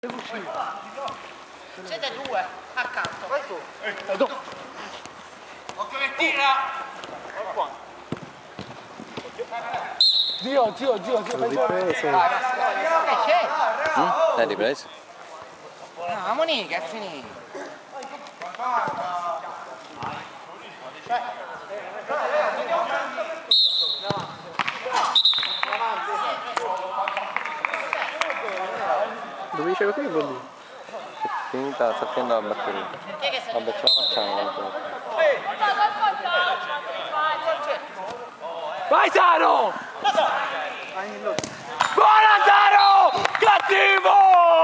Siete due accanto. Vai tu. Occhio che tira. Zio, L'hai ripreso? No, Monica, è finito. Dove diceva qui vuol dire? È finita, sta finendo la batteria. Vabbè, ce la facciamo ancora. vai Saro! Buona Saro! Cattivo!